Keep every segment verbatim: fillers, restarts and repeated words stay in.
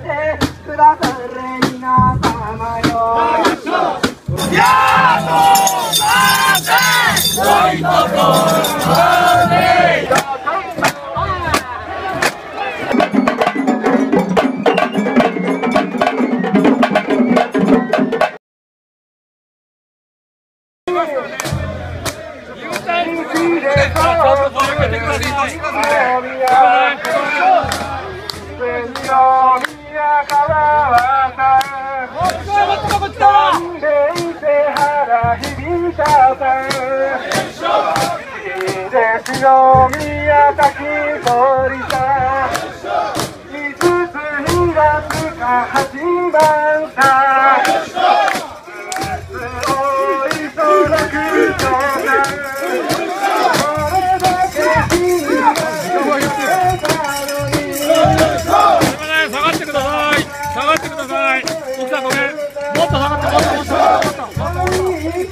くださる皆様よ。 やっとさせそういうところで宮崎鳥さ五つにがつが始まったおいそらくとなこれだけ君が言えたのに下がってください下がってください奥さんごめんもっと下がってもっともっともっともっともっと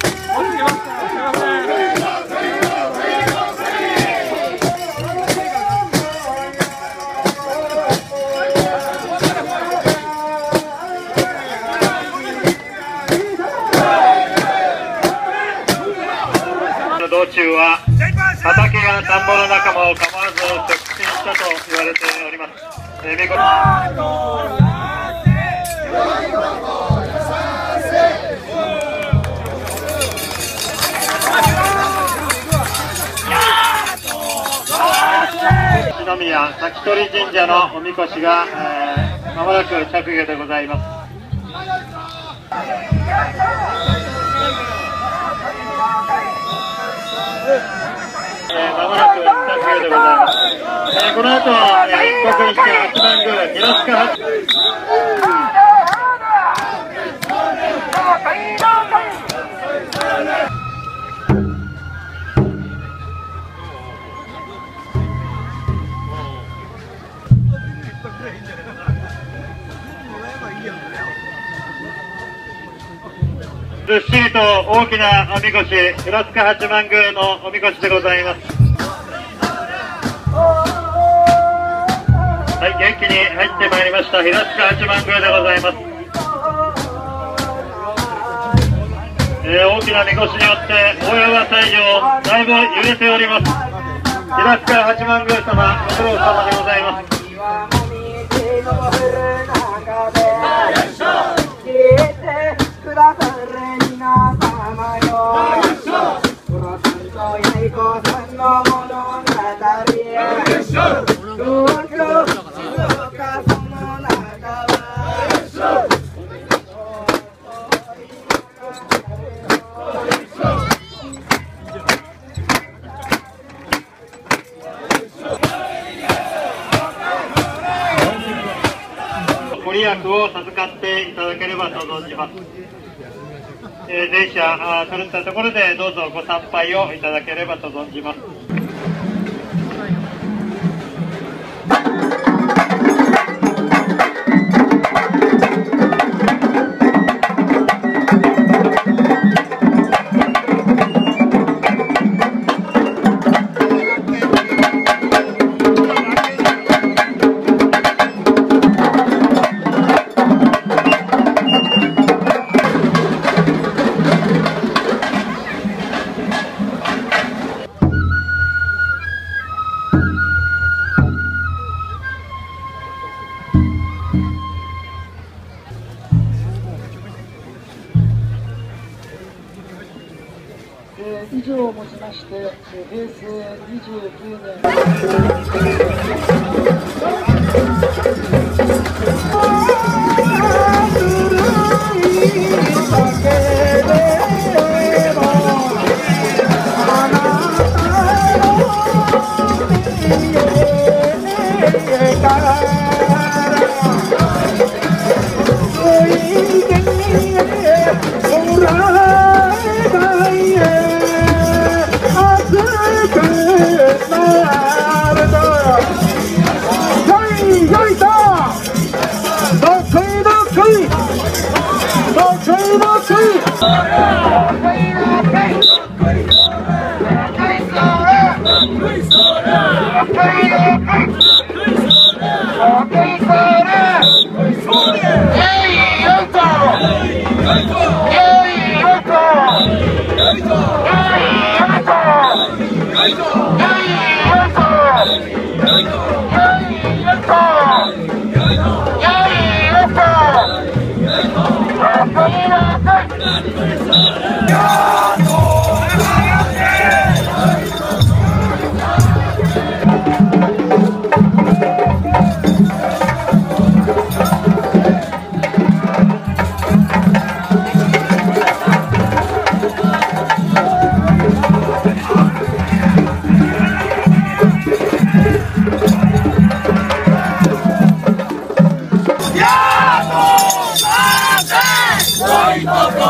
道中は畑が田んぼの中も構わず直進したと言われております。えー、見事一宮滝取神社のおみこしが、えー、間もなく着下でございます。えー、間もなく着下でございます。えー、この後は、えー、国立八幡宮平塚八ずっしりと大きなおみこし、平塚八幡宮のおみこしでございます。はい、元気に入ってまいりました平塚八幡宮でございます。えー、大きなみこしによって大山西条だいぶ揺れております。平塚八幡宮様ご苦労様でございます。 くださる皆様よ。プロさんとやいこさんの物語東京静岡その中はご利益を授かっていただければと存じます。えー、電車狂ったところでどうぞご参拝をいただければと存じます。以上をもちまして、平成にじゅうきゅうね Okay,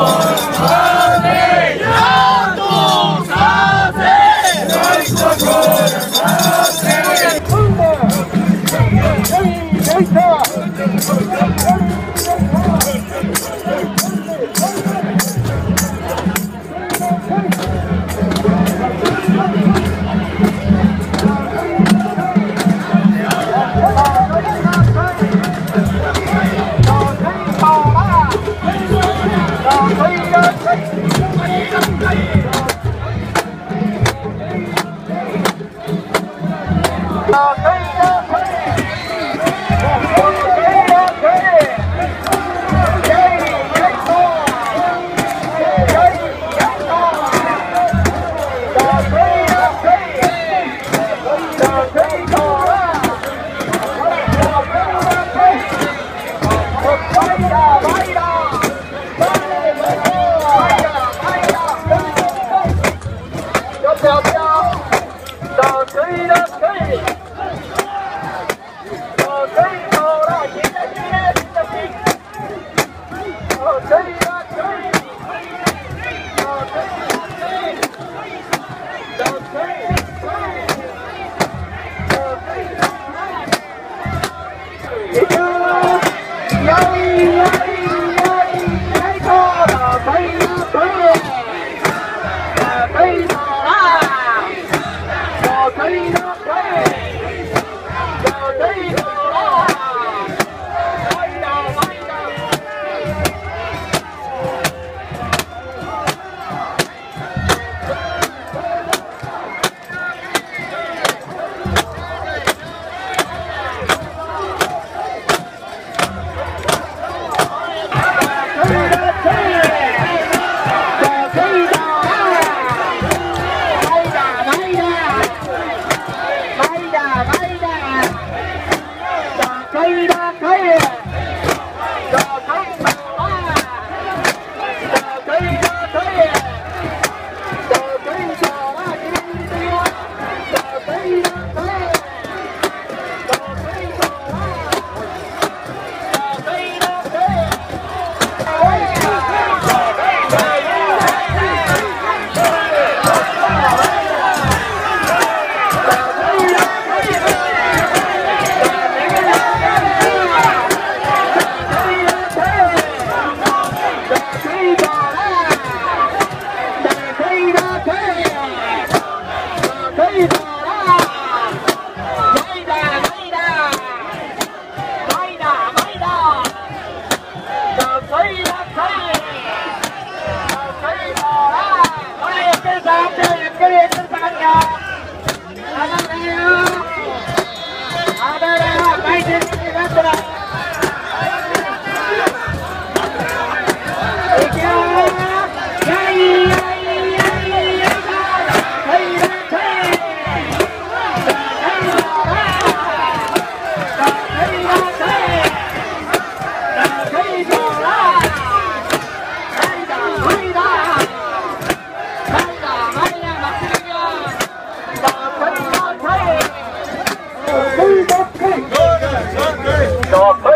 Stop.